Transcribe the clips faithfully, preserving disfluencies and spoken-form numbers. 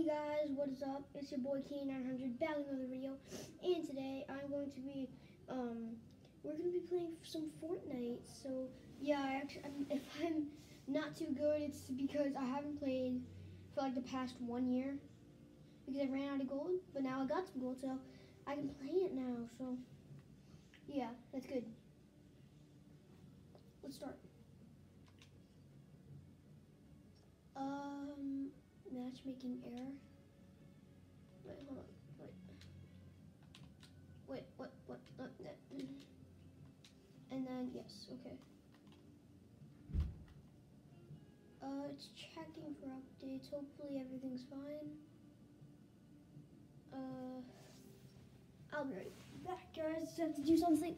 guys, what is up? It's your boy K nine hundred back with another video, and today I'm going to be, um, we're going to be playing some Fortnite. So yeah, I actually, I'm, if I'm not too good, it's because I haven't played for like the past one year because I ran out of gold. But now I got some gold, so I can play it now. So yeah, that's good. Let's start. Um, matchmaking error. Wait, hold on. Wait. Wait, what, what, what, that. And then, yes, okay. Uh, it's checking for updates. Hopefully everything's fine. Uh, I'll be right back, guys. Just have to do something.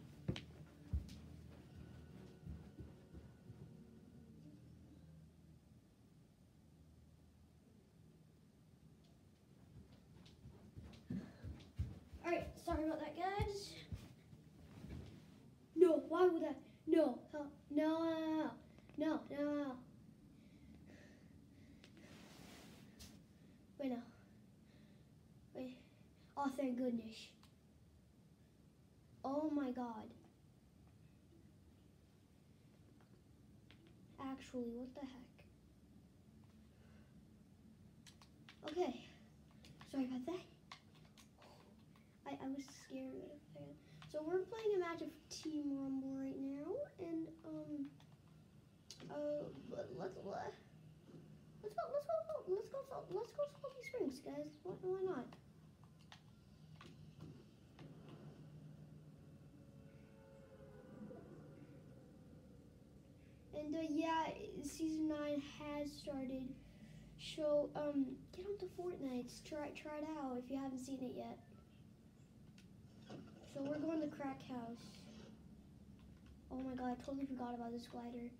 Alright, sorry about that, guys. No, why would I? No, no, no, no, no, no. Wait, no. Wait. Oh, thank goodness. Oh my god. Actually, what the heck? Okay. Sorry about that. I, I was scared. So we're playing a match of Team Rumble right now, and um, uh, let's let's go, let's go, let's go, let's go, let's go, Salty Springs, guys. Why, why not? And uh, yeah, season nine has started. So um, get on to Fortnite. Try try it out if you haven't seen it yet. So we're going to Crack House. Oh my god, I totally forgot about this glider.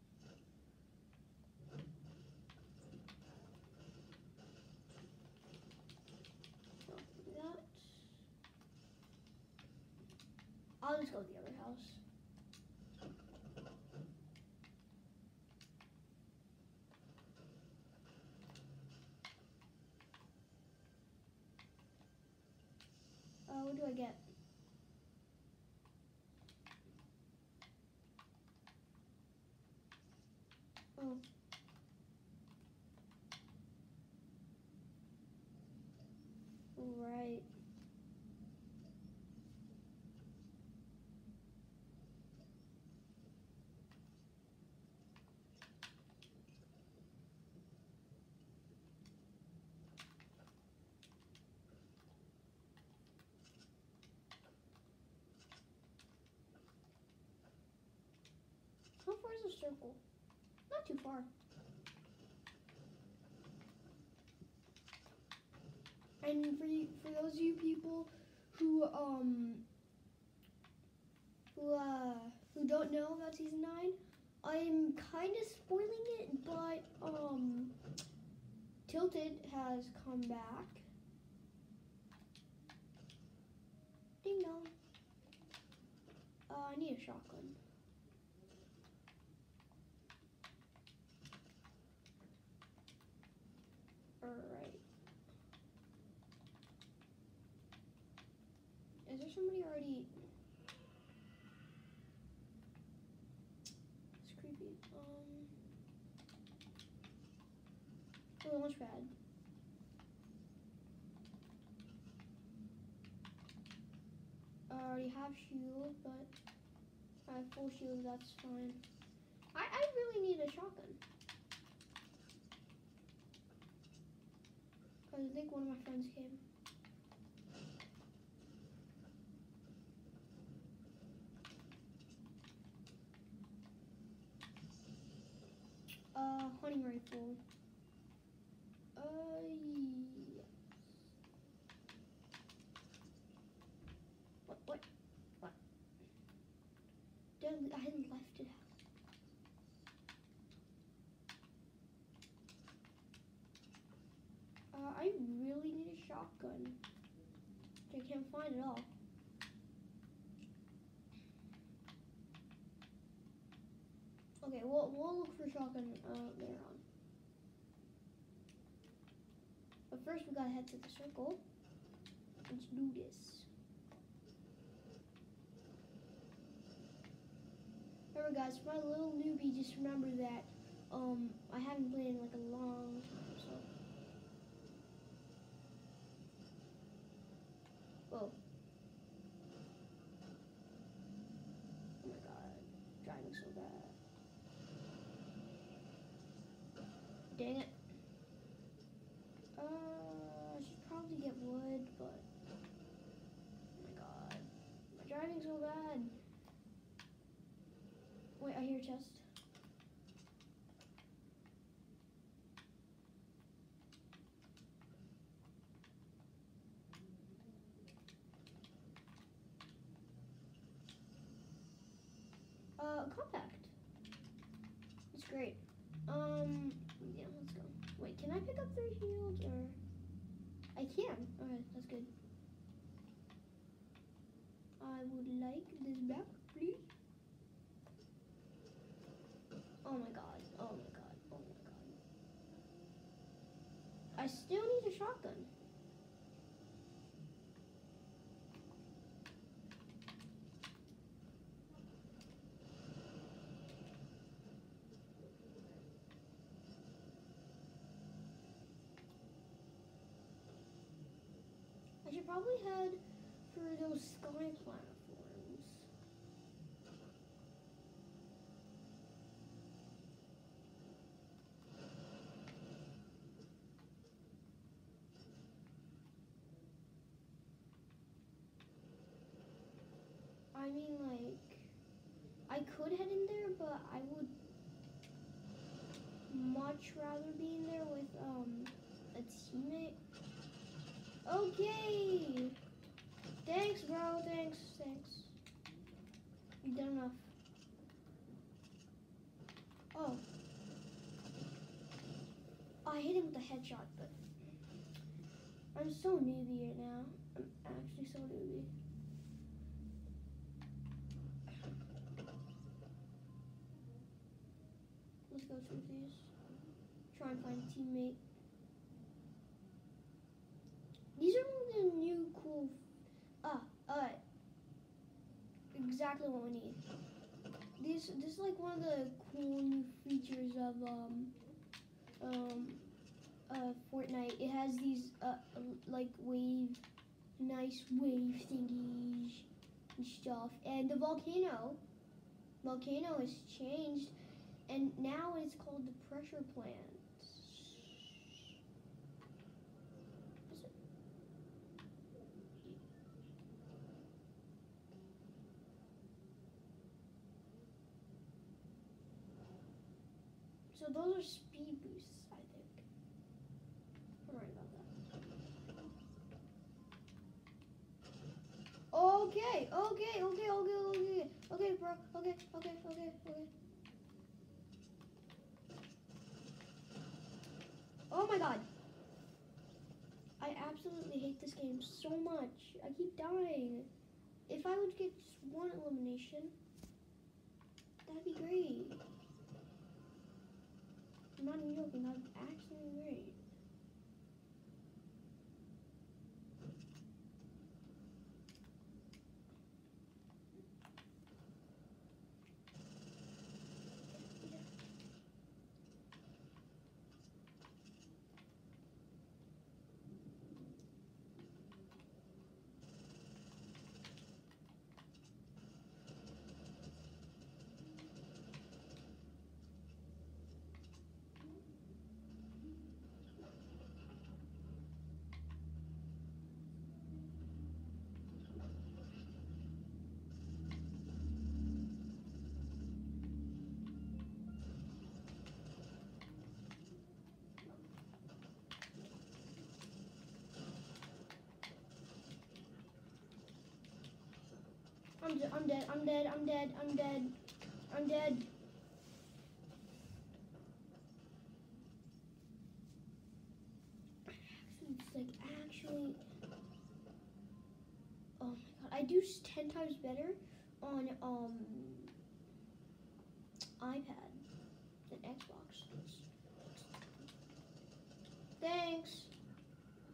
So that. I'll just go to the other house. Uh, what do I get? Oh. Right. How far is the circle? Not too far. And for you, for those of you people who um who uh who don't know about season nine, I'm kind of spoiling it, but um Tilted has come back. Ding dong. Uh, I need a shotgun. Alright. Is there somebody already? It's creepy. Um. Oh, launch pad. I already have shield, but I have full shield. That's fine. I I really need a shotgun. Cause I think one of my friends came. Uh, hunting rifle. Uh, yes. What, what, what? Damn, I hadn't left it out. Uh, I really need a shotgun. I can't find it all. Okay, we'll, we'll look for shotgun uh, later on. first we gotta head to the circle. Let's do this. Remember guys, for my little newbie, just remember that um, I haven't played in like a long time, so. Whoa. Oh my god, driving so bad. Dang it. Uh, I should probably get wood, but oh my god, my driving's so bad. Wait, I hear a chest. Uh, compact. It's great. Um, yeah, let's go. Wait, can I pick up three shields or? I can. Okay, that's good. I would like this back, please. Oh my god. Oh my god. Oh my god. I still need a shotgun. I should probably head for those sky platforms. I mean, like, I could head in there, but I would much rather be in there with um a teammate. Okay. Thanks, bro. Thanks. Thanks. You've done enough. Oh. I hit him with a headshot, but I'm so newbie right now. I'm actually so newbie. Let's go through these. Try and find a teammate. These are the new cool. Ah, uh, exactly what we need. This this is like one of the cool new features of um um uh Fortnite. It has these uh like wave, nice wave thingies and stuff. And the volcano, volcano has changed, and now it's called the pressure plant. So those are speed boosts, I think. I'm right about that. Okay, okay, okay, okay, okay, okay, bro. Okay, okay, okay, okay. Oh my god. I absolutely hate this game so much. I keep dying. If I would get just one elimination, that'd be great. I'm not even joking, that'd be actually great. I'm, I'm dead, I'm dead, I'm dead, I'm dead, I'm dead. It's like actually, oh my god, I do ten times better on um iPad than Xbox. Thanks.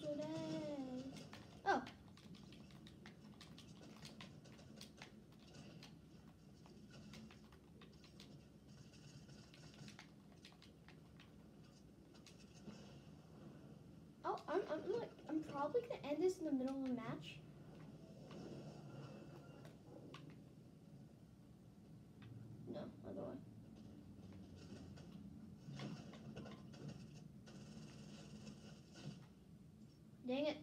so dead. Oh. Oh, I'm, I'm like, I'm probably gonna end this in the middle of the match. No, other way. Dang it.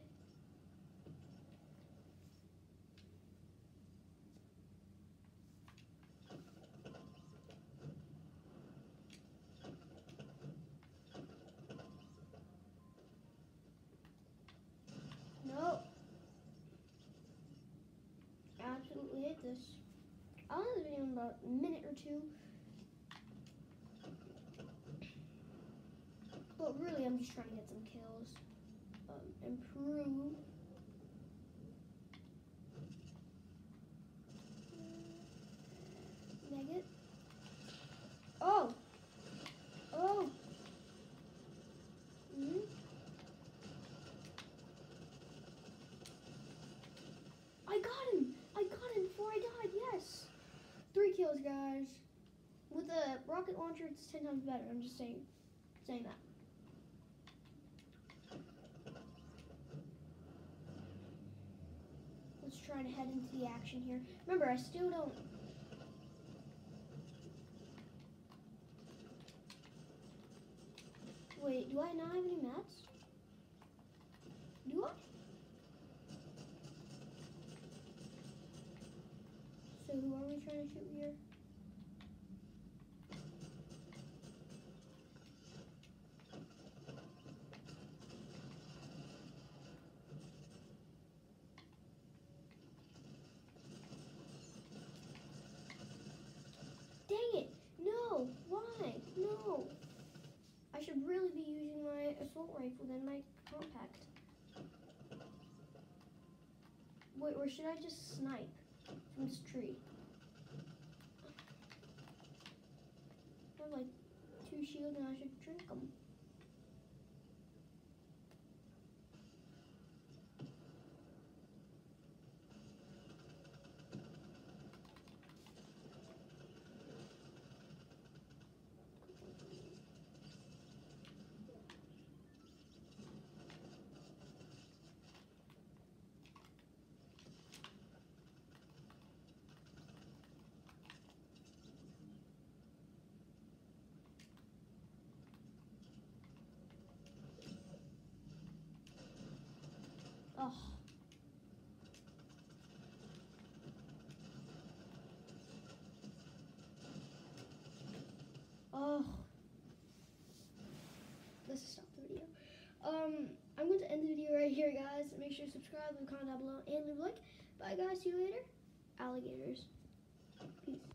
No. Absolutely hate this. I'll end this video in about a minute or two. But really, I'm just trying to get some kills. Um, improve. Maggot. Oh. Oh. Mm-hmm. I got him. I got him before I died. Yes. Three kills, guys. With a rocket launcher, it's ten times better. I'm just saying, saying that. Let's try to head into the action here. Remember, I still don't. Wait, do I not have any mats? Do I? So who are we trying to shoot here? Dang it! No! Why? No! I should really be using my assault rifle than my compact. Wait, or should I just snipe from this tree? I have like two shields and I should drink them. Oh. Oh. Let's stop the video. Um, I'm going to end the video right here, guys. Make sure to subscribe, leave a comment down below, and leave a like. Bye, guys. See you later. Alligators. Peace.